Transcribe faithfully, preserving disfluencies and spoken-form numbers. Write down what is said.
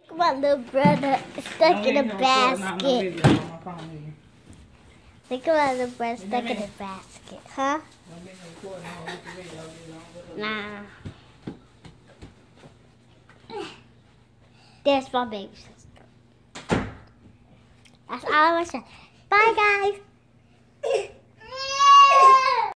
My little brother stuck in a basket. Think about the bread stuck in a basket, huh? Nah. There's my baby sister. That's all I want to say. Bye, guys.